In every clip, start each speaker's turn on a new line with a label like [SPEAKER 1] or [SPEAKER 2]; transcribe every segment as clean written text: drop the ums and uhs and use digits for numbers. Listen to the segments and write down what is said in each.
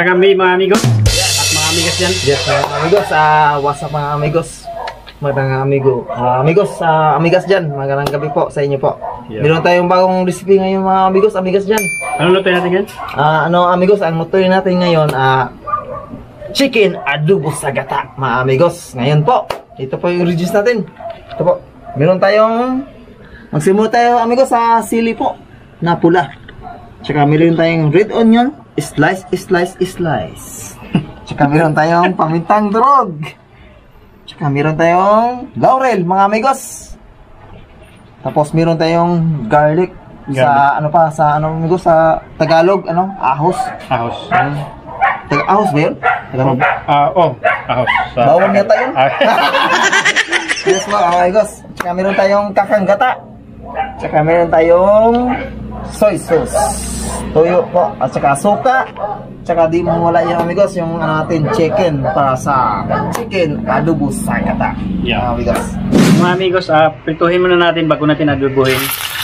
[SPEAKER 1] Magandang gabi mga amigos. At mga amigas dyan.
[SPEAKER 2] Yes, mga amigos. What's up mga amigos? Magandang amigos, amigas dyan. Magandang gabi po sa inyo po.
[SPEAKER 1] Yeah.
[SPEAKER 2] Meron tayong bagong recipe ngayon mga amigos, amigas dyan.
[SPEAKER 1] Ano lutuin natin yan?
[SPEAKER 2] Amigos, ang lutuin natin ngayon, chicken adobo sa gata, mga amigos. Ngayon po, ito po yung ingredients natin. Ito po, meron tayong, magsimula tayo amigos sa sili po, na pula. Tsaka meron tayong red onion, slice. Tsaka meron tayong pamintang durog. Tsaka meron tayong laurel, mga amigos. Tapos meron tayong garlic. Sa amigos, sa Tagalog, ahos.
[SPEAKER 1] Ahos.
[SPEAKER 2] Ahos ba yun?
[SPEAKER 1] Ahos.
[SPEAKER 2] Bawang yata yun? Yes mga amigos. Tsaka meron tayong kakang gata. Tsaka meron tayong soy sauce, toyo po, at saka suka. Tsaka di mo wala yan amigos, yung natin chicken para sa chicken adobo sa gata.
[SPEAKER 1] Yeah.
[SPEAKER 2] Amigos.
[SPEAKER 1] Mga amigos, prituhin muna natin bago natin adobohin.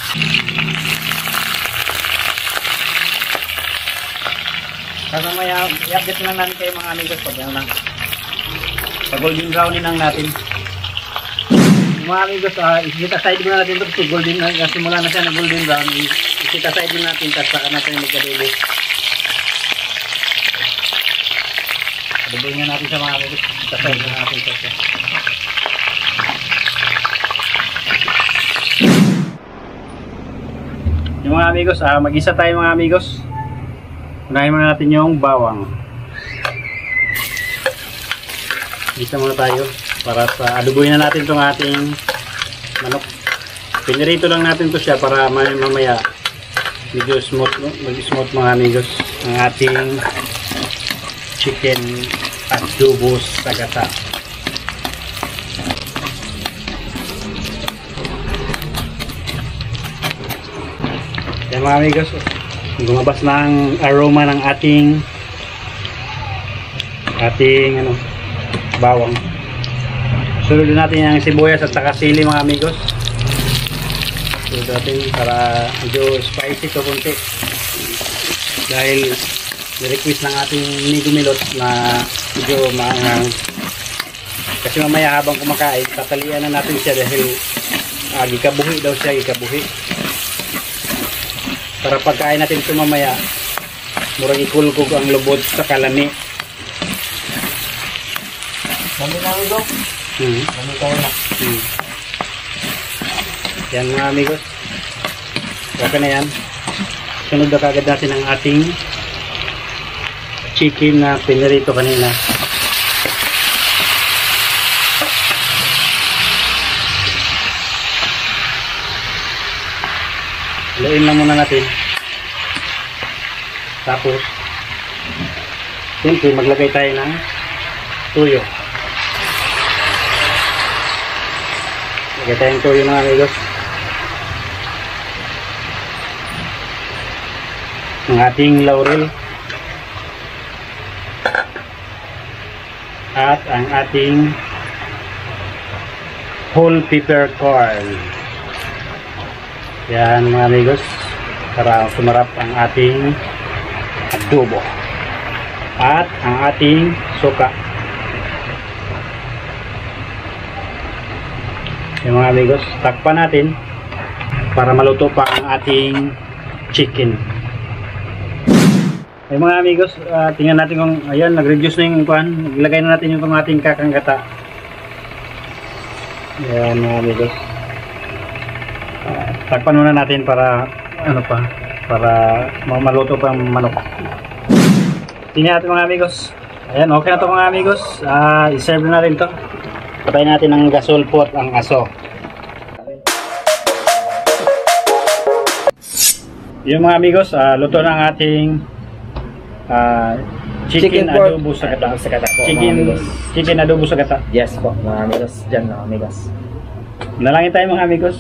[SPEAKER 1] Kasi may i-update lang natin kayo mga amigos pag golden brownin lang natin. Mga amigos, isit aside muna natin ito kasi golden na, simula na siya na golden brown. Isit aside muna natin, tapos saka natin mag-adobo. Adobohin nga natin siya mga amigos. Isit aside muna natin siya. Yung mga amigos, mag-isa tayo mga amigos. Unahin muna natin yung bawang. Isa muna tayo para sa adobohin na natin itong ating manok. Pinirito lang natin to siya para mamaya medyo smooth mga amigos ang ating chicken adobo sa gata. Yan mga amigos, lumabas na ang aroma ng ating bawang. Sunod natin yung sibuyas at saka sili mga amigos. Sunod natin para medyo spicy to konti. Dahil ni-request ng ating Nigo Milot na medyo maanghang. Kasi mamaya habang kumakain, tatalian na natin siya dahil gikabuhi daw siya, gikabuhi. Para pagkain natin ito mamaya, murang ikulkog ang lubot sa kalami.
[SPEAKER 2] Dami na amigos. Dami tayo na.
[SPEAKER 1] Yan mga amigos. Okay na yan. Sunod na kagad natin ang ating chicken na pinirito kanina. Haluin lang muna natin. Tapos siyempre maglagay tayo ng tuyo. Lagay tayong tuyo mga amigos. Ang ating laurel. At ang ating whole pepper corn. Yan mga amigos. Para sumarap ang ating adobo. At ang ating suka. Yung mga amigos, takpan natin para maluto pa ang ating chicken. Yung mga amigos, tingnan natin kung ayan, nag-reduce na yung kuhan. Naglagay na natin yung ating kakang gata. Ayan mga amigos. Takpan muna natin para para maluto pa ang manok. Tingnan natin mga amigos. Ayan, okay na to mga amigos. I-serve na rin to. Patayin natin ng gasol pot ang aso. Yung mga amigos, luto na ang ating chicken adobo sa gata. Chicken adobo sa gata.
[SPEAKER 2] Yes po mga amigos. Diyan mga amigos.
[SPEAKER 1] Nalangin tayo mga amigos.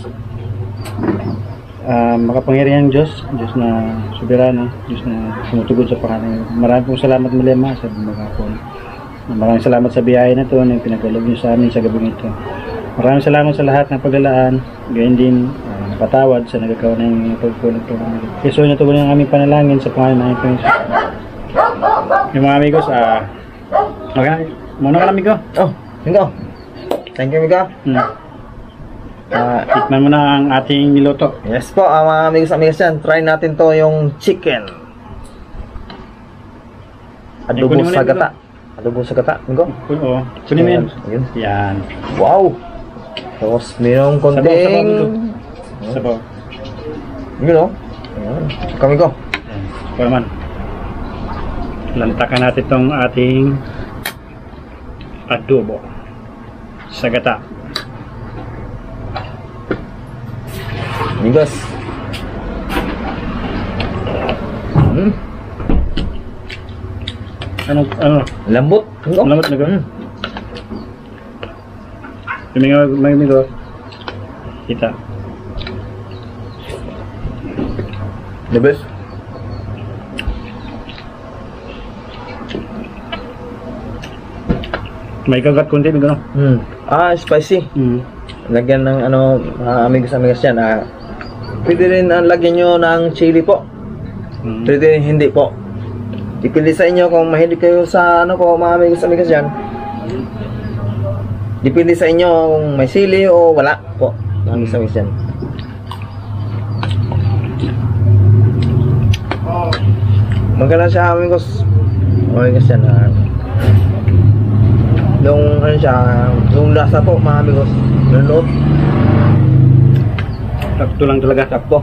[SPEAKER 1] Makapangyarihang Diyos na soberano, Diyos na sumutugod sa pangalan. Maraming pong salamat muli ma sa mga po. Maraming salamat sa biyaya na ito na pinagkaloob niyo sa amin sa gabing ito. Maraming salamat sa lahat ng paglalaan. Gayon din patawad sa nagkakaw ng pagpunan ito. Keso na ito ng aming panalangin sa pangalan ng aming Panginoon. Yung mga amigos, okay, muna ka lang, amigo.
[SPEAKER 2] Oh, amigo. Thank you, amigo.
[SPEAKER 1] Tikman mo na ang ating niluto.
[SPEAKER 2] Yes po, mga amigos yan. Try natin to yung chicken. Adobo sa gata. Adobo sa gata, amigo.
[SPEAKER 1] Oo. Kunin mo yan. Yan.
[SPEAKER 2] Wow. Tapos mayroong konting...
[SPEAKER 1] Sabaw.
[SPEAKER 2] Yun o. Kami ko.
[SPEAKER 1] Ito naman. Lantakan natin itong ating adobo sa gata.
[SPEAKER 2] Amigos.
[SPEAKER 1] Ano?
[SPEAKER 2] Lambot.
[SPEAKER 1] Lambot na gano'n. May amigo. Kita.
[SPEAKER 2] The best.
[SPEAKER 1] May kagat konti, may gano'n.
[SPEAKER 2] Spicy. Lagyan ng ano, amigos yan. Pwede rin lagyan nyo ng chili po. Pwede rin hindi po. Dipindi sa inyo kung mahilig kayo sa ano po, mga amigos yan. Dipindi sa inyo kung may sili o wala po. Mga amigos yan. Maganda siya, amigos. Amigos yan. Yung ano siya, yung lasa po, mga amigos. Nunod.
[SPEAKER 1] Sakto lang talaga.
[SPEAKER 2] Sakto.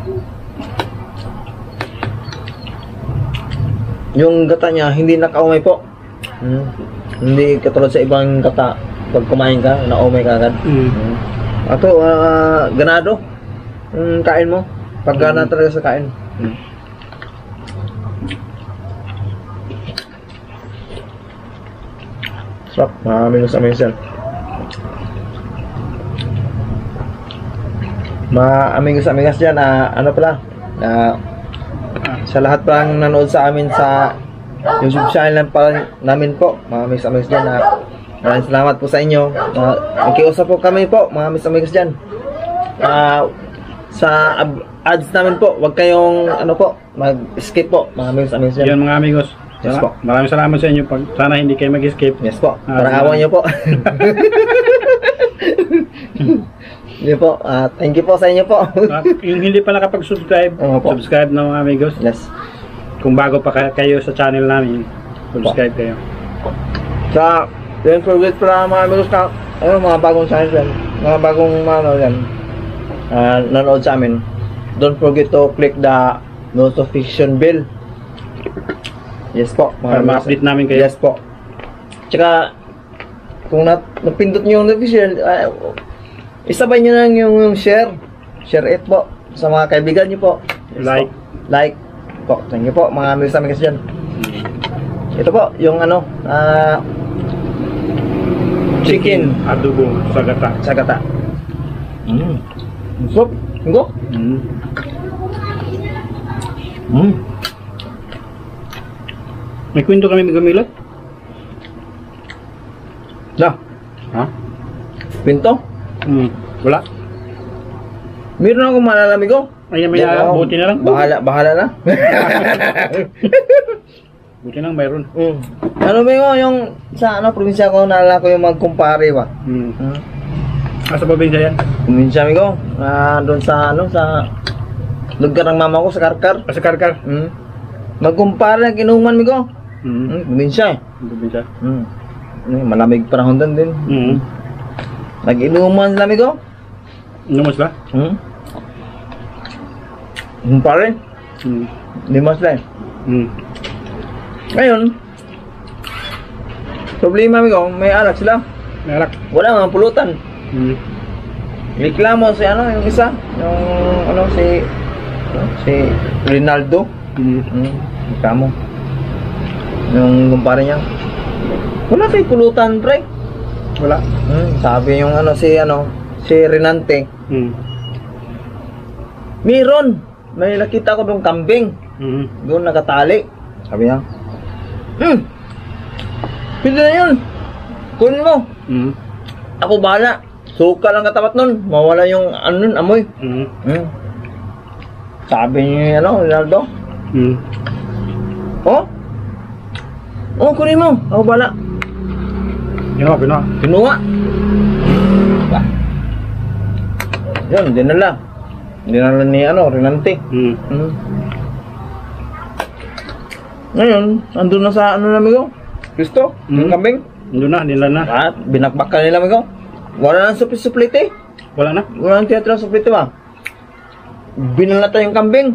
[SPEAKER 2] Yung gata niya, hindi nakaumay po. Hindi katulad sa ibang gata. Pag kumain ka, naumay ka agad. Ato, ganado. Kain mo. Pag gana talaga sa kain. Sarap, amigos yan. Amigos dyan, ano pala, sa lahat palang nanood sa amin sa YouTube channel pa namin po, mga amigos dyan, maraming salamat po sa inyo. Nakiusap po kami po, mga amigos dyan. Sa ads namin po, wag kayong ano po, mag-skip po, mga amigos dyan.
[SPEAKER 1] Yan mga amigos.
[SPEAKER 2] Yes po.
[SPEAKER 1] Maraming salamat sa inyo. Sana hindi kayo mag-escape.
[SPEAKER 2] Yes po. Parang awan nyo po. Hindi po. Thank you po sa inyo po.
[SPEAKER 1] Yung hindi pa nakapag-subscribe, subscribe na mga amigos.
[SPEAKER 2] Yes.
[SPEAKER 1] Kung bago pa kayo sa channel namin, subscribe kayo.
[SPEAKER 2] Don't forget pala mga amigos na mga bagong channel yan. Mga bagong yan. Nanood sa amin. Don't forget to click the notification bell. Yes po.
[SPEAKER 1] Para ma-update namin kayo.
[SPEAKER 2] Yes po. Tsaka, kung napindot nyo yung notification, isabay nyo lang yung share. Share it po. Sa mga kaibigan nyo po. Yes
[SPEAKER 1] Like.
[SPEAKER 2] Po. Like po. Thank you po. Mga amigos namin kasi dyan. Ito po, yung ano, chicken.
[SPEAKER 1] Adobo sa gata.
[SPEAKER 2] Sa gata. Soup. Go.
[SPEAKER 1] May kwento kami Gamilot?
[SPEAKER 2] Na.
[SPEAKER 1] Ha?
[SPEAKER 2] Pinto?
[SPEAKER 1] Wala.
[SPEAKER 2] Meron akong malalamig ko.
[SPEAKER 1] Ay, may buti na lang.
[SPEAKER 2] Bahala na.
[SPEAKER 1] Buti lang mayroon.
[SPEAKER 2] Ano ba yung sa ano probinsya ko, naalala ko yung magkumpare ba?
[SPEAKER 1] Sa probinsya yan?
[SPEAKER 2] Probinsya ko. Doon sa ano, sa lugar ng mama ko, sa Karkar.
[SPEAKER 1] Sa Karkar?
[SPEAKER 2] Magkumpare, inuman mi ko. Probinsya eh.
[SPEAKER 1] Probinsya?
[SPEAKER 2] Malamig panahon doon din. Nag-inuman sila mi ko.
[SPEAKER 1] Inuman sila?
[SPEAKER 2] Kumpare. Lima sila eh. Ngayon, problema mi ko, may alak sila.
[SPEAKER 1] May alak?
[SPEAKER 2] Wala mga pulutan. Reklamo si ano, yung isa, yung ano, si Rinaldo. Reklamo. Yung kumpare niya. Wala kay pulutan, pre.
[SPEAKER 1] Wala.
[SPEAKER 2] Sabi yung ano, si Renante. Meron. May nakita ko doon kambing. Doon nakatali. Sabi niya. Pwede na yun. Kunin mo. Ako bahala. Suka lang katapat nun. Mawala yung ano nun, amoy. Sabi niya ano, Ronaldo. Oh? Oh, kunin mo. Ako bala.
[SPEAKER 1] Kinuha.
[SPEAKER 2] Kinuha. Bah. Yun, dinala. Dinala ni Renante. Ngayon, andun na sa namin ko. Kristo, yung kambing.
[SPEAKER 1] Andun na, nila na.
[SPEAKER 2] At binakbak ka nila ko. Wala nang suplit-suplite.
[SPEAKER 1] Wala na?
[SPEAKER 2] Wala nang teatro suplite ba? Binalata yung kambing.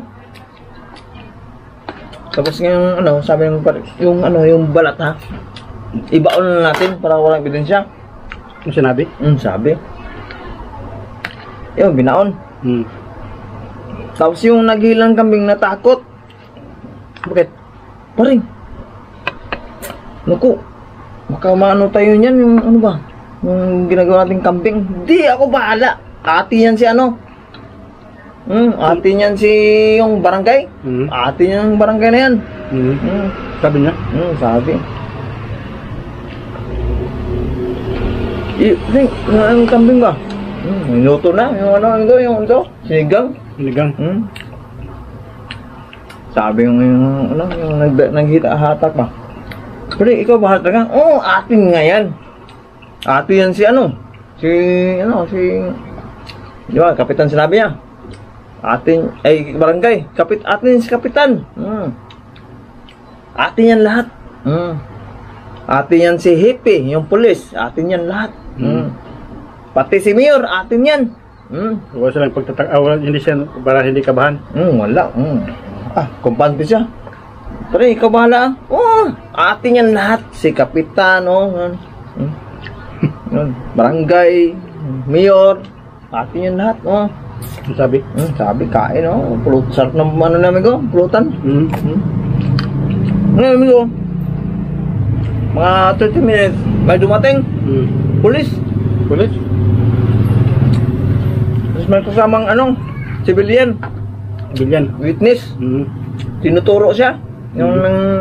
[SPEAKER 2] Tapos ngayon, sabi yung balat ha. Ibaon na natin para walang ebidensya.
[SPEAKER 1] Ano sinabi?
[SPEAKER 2] Sabi. Yung binaon. Tapos yung naghilang kambing natakot. Bakit? Paring. Naku. Baka maano tayo niyan yung ano ba? Yung ginagawa nating kambing. Di ako bahala. Ati yan si ati niyan si yung barangay. Ati niyan yung barangay na yan.
[SPEAKER 1] Sabi niya?
[SPEAKER 2] Sabi. Yung kambing ba? Minuto na. Yung sinigang.
[SPEAKER 1] Sinigang.
[SPEAKER 2] Sabi yung naghita-hatak ba? Pero ikaw ba hatak ka? Oo, atin nga yan. Ati yan si di ba, kapitan sinabi niya. Atin, barangay. Atin si kapitan. Atin yan lahat. Atin yan si Hippie, yung pulis. Atin yan lahat. Pati si Mayor, atin yan.
[SPEAKER 1] Wala silang hindi siya, para hindi kabahan.
[SPEAKER 2] Wala. Kumpante siya. Pero ikaw bahala. Atin yan lahat. Si kapitan, barangay, mayor, atin yan lahat.
[SPEAKER 1] Sabi?
[SPEAKER 2] Sabi, kain, sarap ng namin ko, pulutan. Namin ko, mga 30 minutes, may dumating. Pulis. Tapos may kasamang civilian. Witness. Tinuturo siya. Yung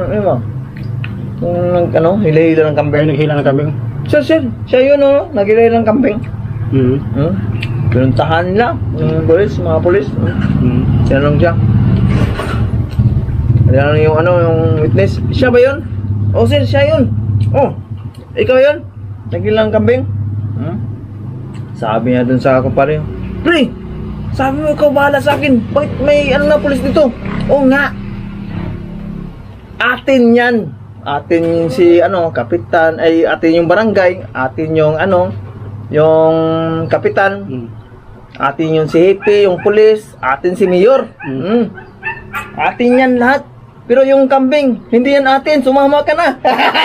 [SPEAKER 2] hila-hila ng kambing.
[SPEAKER 1] Naghila ng kambing?
[SPEAKER 2] Sir, siya yun, naghila ng kambing. Pinuntahan nila, yung mga polis. Sinanong siya. Ayan yung witness. Siya ba yun? Sir, siya yun. Ikaw yun? Naghila ng kambing. Sabi niya dun sa kumpare, pre, sabi mo ikaw bahala sa akin. Bakit may na pulis dito? Oo nga. Atin yan. Atin si kapitan, atin yung barangay, atin yung yung kapitan, atin yung si Hippie, yung pulis, atin si Mayor. Atin yan lahat. Pero yung kambing, hindi yan atin. Sumama ka na.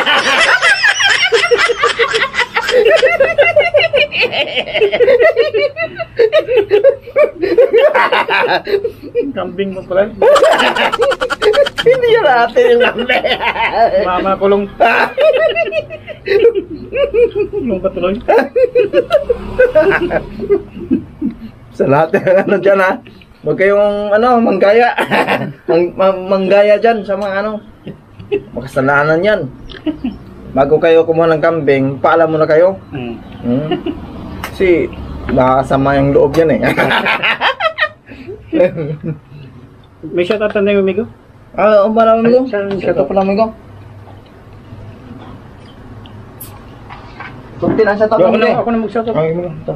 [SPEAKER 1] Kambing mo pala.
[SPEAKER 2] Hindi yan natin yung kambing.
[SPEAKER 1] Mama, kulong. Kulong ka tuloy.
[SPEAKER 2] Sa lahat ng dyan ha. Huwag kayong manggaya. Manggaya dyan sa mga makasalanan yan. Bago kayo kumuha ng kambing, paalam mo na kayo. Kasi makasama yung loob yan eh.
[SPEAKER 1] May shoutout na yung amigo?
[SPEAKER 2] Marami amigo. Shoutout pala amigo. Kunti lang shoutout amigo.
[SPEAKER 1] Ako na mag-shoutout.
[SPEAKER 2] Okay amigo. Ito.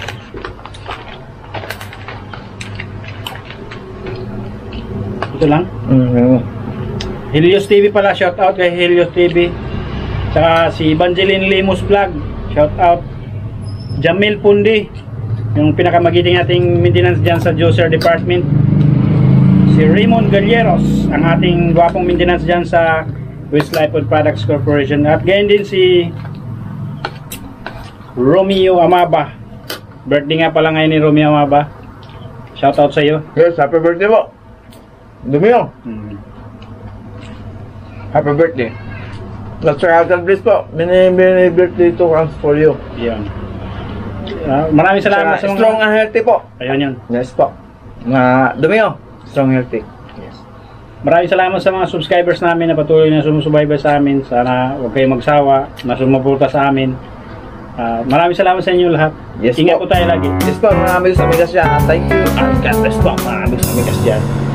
[SPEAKER 1] Ito lang? Helios TV pala, shoutout kay Helios TV. Tsaka si Evangeline Limos Vlog, shout out. Jamil Pundi, yung pinakamagiting nating maintenance dyan sa Juicer Department. Si Raymond Galleros, ang ating gwapong maintenance dyan sa Westlife Food Products Corporation. At gayon din si Romeo Amaba. Birthday nga pala ngayon ni Romeo Amaba. Shout out sa iyo.
[SPEAKER 2] Yes, happy birthday po. Dumio. Happy birthday. Let's try out and please po. Many birthday to comes for you.
[SPEAKER 1] Yan. Maraming salamat sa mga...
[SPEAKER 2] Strong and healthy po.
[SPEAKER 1] Ayun yan.
[SPEAKER 2] Yes po. Dumio. Strong and healthy. Yes.
[SPEAKER 1] Maraming salamat sa mga subscribers namin na patuloy na sumusubaybay sa amin. Sana huwag kayong magsawa na sumuporta sa amin. Maraming salamat sa inyo lahat.
[SPEAKER 2] Yes,
[SPEAKER 1] ingat po tayo lagi.
[SPEAKER 2] Yes po, mga amigos dyan. Thank you. And God bless po, mga amigos dyan.